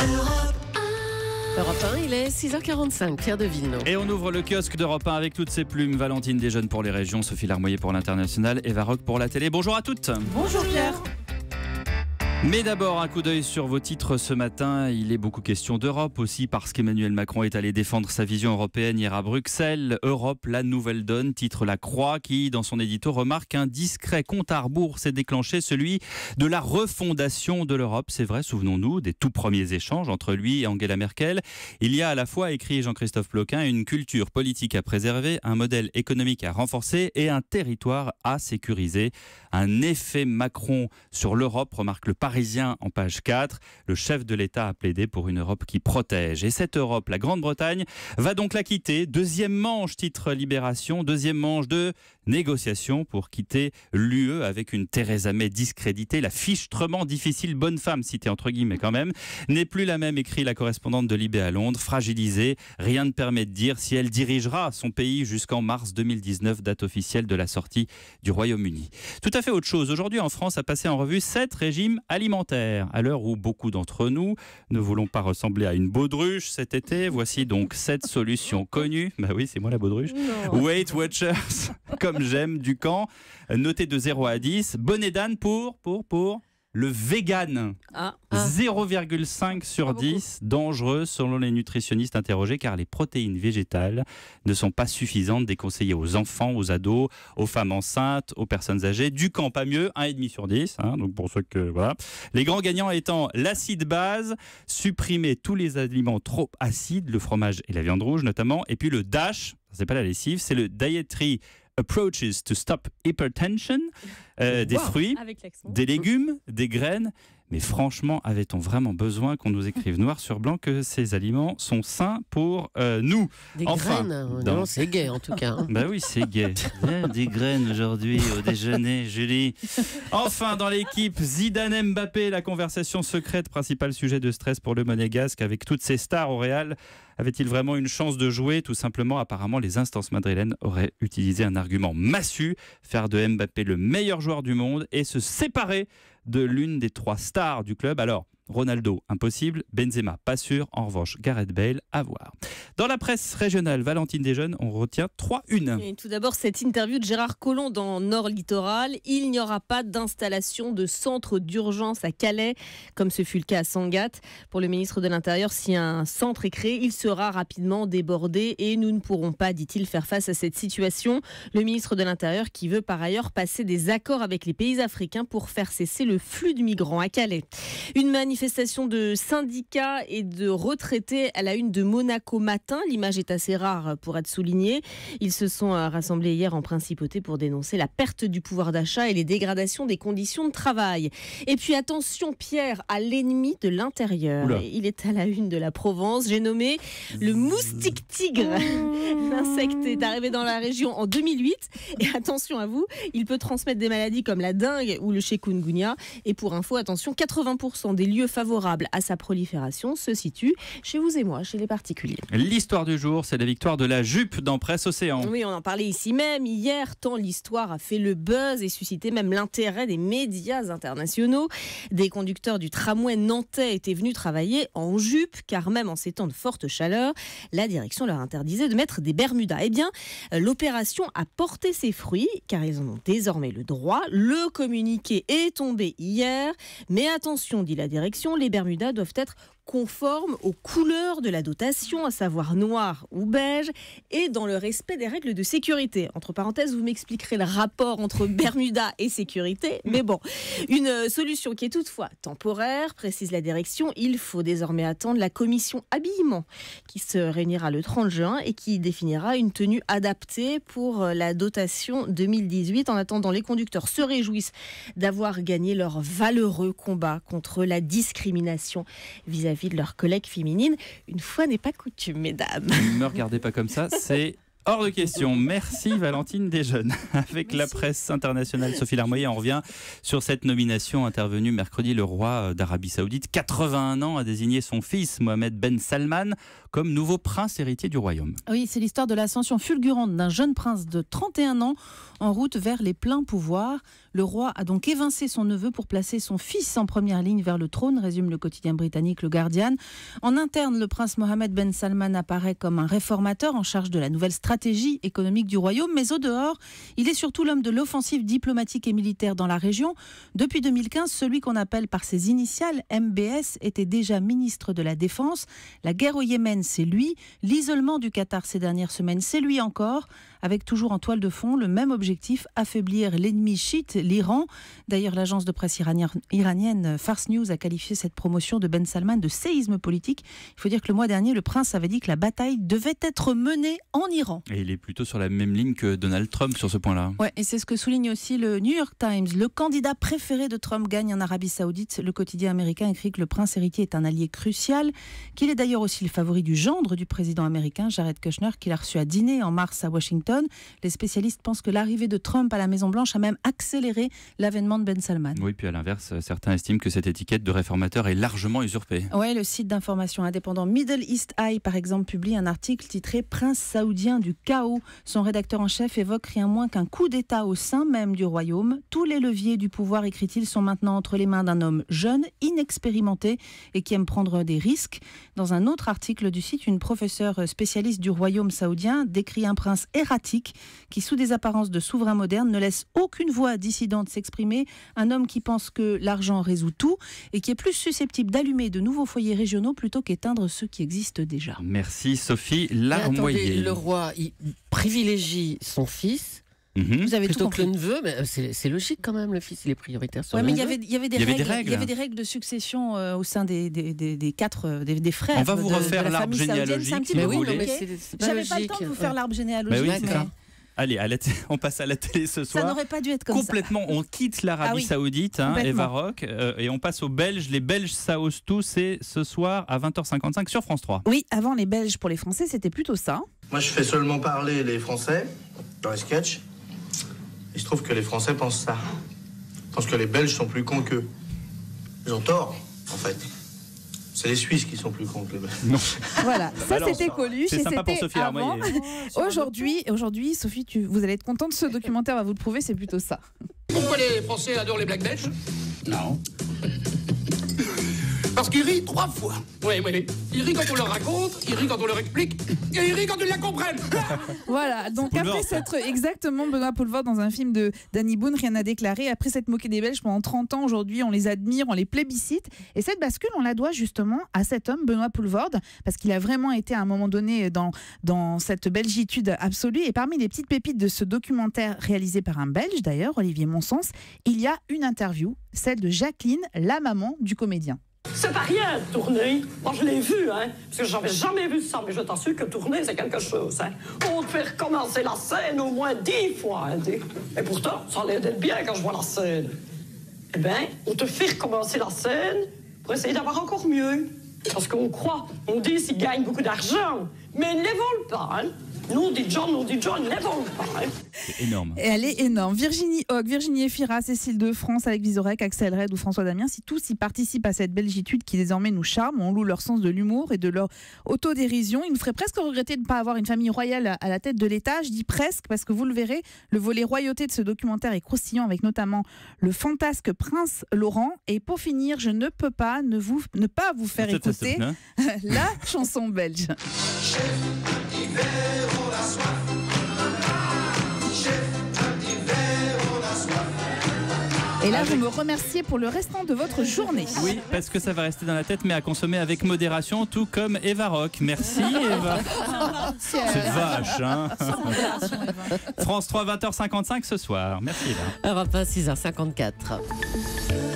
Europe 1, il est 6h45, Pierre de Villeneuve. Et on ouvre le kiosque d'Europe 1 avec toutes ses plumes. Valentine Desjeunes pour les régions, Sophie Larmoyer pour l'international, Eva Rock pour la télé. Bonjour à toutes. Bonjour Pierre. Mais d'abord, un coup d'œil sur vos titres ce matin. Il est beaucoup question d'Europe aussi parce qu'Emmanuel Macron est allé défendre sa vision européenne hier à Bruxelles. Europe, la nouvelle donne, titre La Croix, qui, dans son édito, remarque qu'un discret compte à rebours s'est déclenché, celui de la refondation de l'Europe. C'est vrai, souvenons-nous des tout premiers échanges entre lui et Angela Merkel. Il y a à la fois, écrit Jean-Christophe Ploquin, une culture politique à préserver, un modèle économique à renforcer et un territoire à sécuriser. Un effet Macron sur l'Europe, remarque le Parisien en page 4. Le chef de l'État a plaidé pour une Europe qui protège. Et cette Europe, la Grande-Bretagne, va donc la quitter. Deuxième manche, titre Libération. Deuxième manche de négociation pour quitter l'UE avec une Theresa May discréditée. La fichtrement difficile bonne femme, citée entre guillemets quand même, n'est plus la même, écrit la correspondante de Libé à Londres. Fragilisée, rien ne permet de dire si elle dirigera son pays jusqu'en mars 2019, date officielle de la sortie du Royaume-Uni. Tout à fait autre chose. Aujourd'hui, en France, a passé en revue 7 régimes alimentaires. À l'heure où beaucoup d'entre nous ne voulons pas ressembler à une baudruche cet été, voici donc 7 solutions connues. Bah oui, c'est moi la baudruche. Non. Weight Watchers, comme j'aime, du camp. Noté de 0 à 10. Bonnet d'âne pour le vegan. 0,5 sur 10. Dangereux selon les nutritionnistes interrogés car les protéines végétales ne sont pas suffisantes, déconseillées aux enfants, aux ados, aux femmes enceintes, aux personnes âgées. Du camp, pas mieux, 1,5 sur 10. Donc pour ceux que voilà. Les grands gagnants étant l'acide base, supprimer tous les aliments trop acides, le fromage et la viande rouge notamment. Et puis le DASH, c'est pas la lessive, c'est le Dietary Approaches to Stop Hypertension, des fruits, des légumes, des graines. Mais franchement, avait-on vraiment besoin qu'on nous écrive noir sur blanc que ces aliments sont sains pour nous? Des graines, non, c'est gai en tout cas. Bah oui, c'est gai. Des graines aujourd'hui au déjeuner, Julie. Enfin, dans l'équipe, Zidane Mbappé, la conversation secrète, principal sujet de stress pour le Monégasque avec toutes ces stars au Real. Avait-il vraiment une chance de jouer? Tout simplement, apparemment, les instances madrilènes auraient utilisé un argument massu, faire de Mbappé le meilleur joueur du monde et se séparer de l'une des 3 stars du club. Alors, Ronaldo, impossible. Benzema, pas sûr. En revanche, Gareth Bale, à voir. Dans la presse régionale, Valentine Desjeunes, on retient 3 unes. Et tout d'abord, cette interview de Gérard Collomb dans Nord Littoral. Il n'y aura pas d'installation de centre d'urgence à Calais, comme ce fut le cas à Sangatte. Pour le ministre de l'Intérieur, si un centre est créé, il sera rapidement débordé et nous ne pourrons pas, dit-il, faire face à cette situation. Le ministre de l'Intérieur qui veut par ailleurs passer des accords avec les pays africains pour faire cesser le flux de migrants à Calais. Une manifestation de syndicats et de retraités à la une de Monaco Matin. L'image est assez rare pour être soulignée. Ils se sont rassemblés hier en principauté pour dénoncer la perte du pouvoir d'achat et les dégradations des conditions de travail. Et puis attention Pierre, à l'ennemi de l'intérieur. Il est à la une de la Provence. J'ai nommé le moustique tigre. L'insecte est arrivé dans la région en 2008. Et attention à vous, il peut transmettre des maladies comme la dengue ou le chikungunya. Et pour info, attention, 80% des lieux favorables à sa prolifération se situent chez vous et moi, chez les particuliers. L'histoire du jour, c'est la victoire de la jupe dans Presse Océan. Oui, on en parlait ici même hier, tant l'histoire a fait le buzz et suscité même l'intérêt des médias internationaux. Des conducteurs du tramway nantais étaient venus travailler en jupe, car même en ces temps de forte chaleur, la direction leur interdisait de mettre des bermudas. Eh bien, l'opération a porté ses fruits, car ils en ont désormais le droit. Le communiqué est tombé hier, mais attention, dit la direction, les bermudas doivent être conformes aux couleurs de la dotation, à savoir noir ou beige, et dans le respect des règles de sécurité. Entre parenthèses, vous m'expliquerez le rapport entre Bermuda et sécurité, mais bon, une solution qui est toutefois temporaire, précise la direction. Il faut désormais attendre la commission habillement qui se réunira le 30 juin et qui définira une tenue adaptée pour la dotation 2018. En attendant, les conducteurs se réjouissent d'avoir gagné leur valeureux combat contre la discrimination vis-à-vis de leurs collègues féminines. Une fois n'est pas coutume, mesdames. Ne me regardez pas comme ça, c'est Hors de question. Merci Valentine Desjeunes. Avec la presse internationale, Sophie Larmoyer, on revient sur cette nomination intervenue mercredi. Le roi d'Arabie Saoudite, 81 ans, a désigné son fils Mohamed Ben Salman comme nouveau prince héritier du royaume. Oui, c'est l'histoire de l'ascension fulgurante d'un jeune prince de 31 ans en route vers les pleins pouvoirs. Le roi a donc évincé son neveu pour placer son fils en première ligne vers le trône, résume le quotidien britannique Le Guardian. En interne, le prince Mohamed Ben Salman apparaît comme un réformateur en charge de la nouvelle stratégie économique du royaume, mais au dehors, il est surtout l'homme de l'offensive diplomatique et militaire dans la région. Depuis 2015, celui qu'on appelle par ses initiales MBS était déjà ministre de la Défense. La guerre au Yémen, c'est lui. L'isolement du Qatar ces dernières semaines, c'est lui encore, avec toujours en toile de fond le même objectif, affaiblir l'ennemi chiite, l'Iran. D'ailleurs, l'agence de presse iranienne Fars News a qualifié cette promotion de Ben Salman de séisme politique. Il faut dire que le mois dernier, le prince avait dit que la bataille devait être menée en Iran. Et il est plutôt sur la même ligne que Donald Trump sur ce point-là. Ouais, et c'est ce que souligne aussi le New York Times. Le candidat préféré de Trump gagne en Arabie Saoudite. Le quotidien américain écrit que le prince héritier est un allié crucial, qu'il est d'ailleurs aussi le favori du gendre du président américain, Jared Kushner, qu'il a reçu à dîner en mars à Washington. Les spécialistes pensent que l'arrivée de Trump à la Maison-Blanche a même accéléré l'avènement de Ben Salman. Oui, puis à l'inverse, certains estiment que cette étiquette de réformateur est largement usurpée. Oui, le site d'information indépendant Middle East Eye, par exemple, publie un article titré « Prince saoudien du chaos ». Son rédacteur en chef évoque rien moins qu'un coup d'État au sein même du royaume. Tous les leviers du pouvoir, écrit-il, sont maintenant entre les mains d'un homme jeune, inexpérimenté et qui aime prendre des risques. Dans un autre article du site, une professeure spécialiste du royaume saoudien décrit un prince erratique qui, sous des apparences de souverain moderne, ne laisse aucune voix dissidente s'exprimer. Un homme qui pense que l'argent résout tout et qui est plus susceptible d'allumer de nouveaux foyers régionaux plutôt qu'éteindre ceux qui existent déjà. Merci Sophie Larmoyer. Le roi il privilégie son fils. Vous avez plutôt tout que le neveu, mais c'est logique quand même, le fils il est prioritaire sur ouais, le mais neveu. il y avait des règles de succession au sein des frères. On va vous refaire de la l'arbre famille saoudienne. généalogique, C'est un petit si peu vous voulez. J'avais pas le temps de vous faire l'arbre généalogique. Bah oui, mais... Allez, on passe à la télé ce soir. Ça n'aurait pas dû être comme complètement, ça. On quitte l'Arabie Saoudite, Eva Rock, et on passe aux Belges. Les Belges, ça ose tout, c'est ce soir à 20h55 sur France 3. Oui, avant les Belges pour les Français, c'était plutôt ça. Moi, je fais seulement parler les Français dans les sketchs. Il se trouve que les Français pensent ça. Ils pensent que les Belges sont plus cons qu'eux. Ils ont tort, en fait. C'est les Suisses qui sont plus cons que les Belges. Non. Voilà, ça c'était Coluche. C'est sympa pour Sophie avant. Aujourd'hui, Sophie, vous allez être contente, ce documentaire va vous le prouver, c'est plutôt ça. Pourquoi les Français adorent les Black Belges? Non. Parce qu'ils rient 3 fois. Oui. Ils rient quand on leur raconte, ils rient quand on leur explique, et ils rient quand ils la comprennent. Voilà, donc après s'être exactement Benoît Poelvoorde dans un film de Danny Boone, rien à déclarer, après s'être moqué des Belges pendant 30 ans, aujourd'hui on les admire, on les plébiscite. Et cette bascule, on la doit justement à cet homme, Benoît Poelvoorde, parce qu'il a vraiment été à un moment donné dans cette belgitude absolue. Et parmi les petites pépites de ce documentaire réalisé par un Belge d'ailleurs, Olivier Monsens, il y a une interview, celle de Jacqueline, la maman du comédien. C'est pas rien de tourner. Moi, je l'ai vu, parce que j'avais jamais vu ça, mais je t'assure que tourner, c'est quelque chose, On te fait recommencer la scène au moins 10 fois, Et pourtant, ça a l'air d'être bien quand je vois la scène. Eh bien, on te fait recommencer la scène pour essayer d'avoir encore mieux. Parce qu'on croit, on dit qu'ils gagnent beaucoup d'argent, mais ils ne les volent pas, Nous, on dit John, ils ne les volent pas, C'est énorme. Et elle est énorme. Virginie Hogg, Virginie Efira, Cécile de France, Alex Vizorek, Axel Red ou François Damien, si tous y participent à cette belgitude qui désormais nous charme, on loue leur sens de l'humour et de leur autodérision. Il nous ferait presque regretter de ne pas avoir une famille royale à la tête de l'État. Je dis presque parce que vous le verrez, le volet royauté de ce documentaire est croustillant avec notamment le fantasque prince Laurent. Et pour finir, je ne peux pas ne pas vous faire écouter la chanson belge. Et là, vous me remerciez pour le restant de votre journée. Oui, parce que ça va rester dans la tête, mais à consommer avec modération, tout comme Eva Rock. Merci Eva. C'est vache, France 3, 20h55 ce soir. Merci Eva. Europe 1, 6h54.